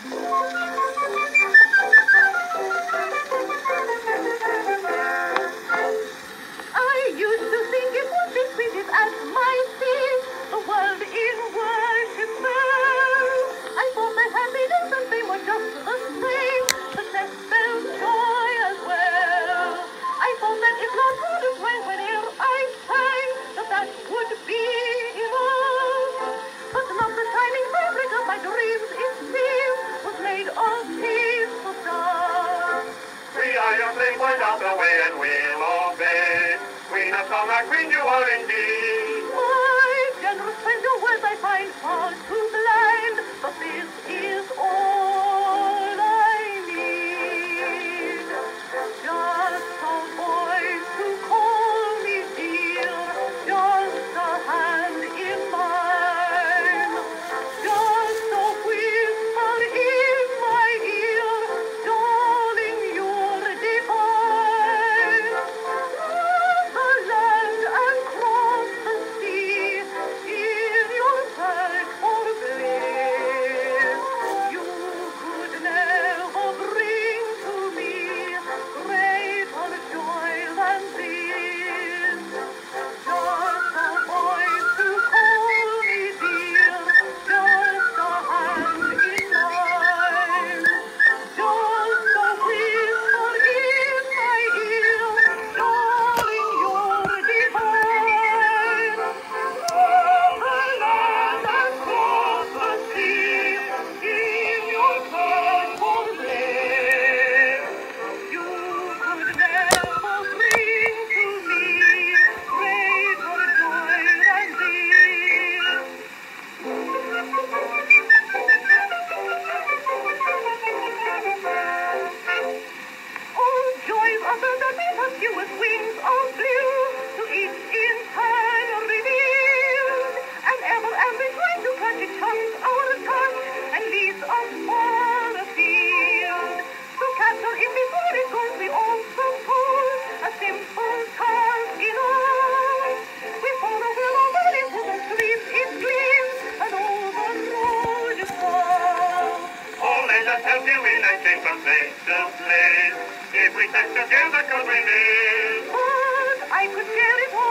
I used to think it was as sweet as at my feet, the world in worship fell. I thought that happiness and fame were just the same, success spelled joy as well. I thought that if love would have rang whene'er I sang, that would be enough. But not the shining fabric of my dreams, it seems, was made of peaceful stuff. We are your slave, point out the way and we'll obey. Queen of song, our queen you are indeed. My generous friend, your words I find far too blind, but this is all I need. Just a voice to call me dear, just a hand in mine, just a whisper in my ear, darling, you're divine. The land and cross the sea in your search for bliss. You could never bring to me greater joy than this. Just a voice to call me dear, just a hand in mine, just a whisper in my ear, darling, you're divine. The land and cross the sea in your search for bliss. You could never bring to me greater joy than this. Oh, joys of the that we pursue with wings of blue, to each in turn revealed, and ever ambient trying to catch it charms our touch, and leads us far afield. To capture it before it goes, we also pose a simple task in us. We follow well over into the streets it gleams, and over road is far. Oh, let us help you in a change from place to place. If we stand together, could we live? But I could share it all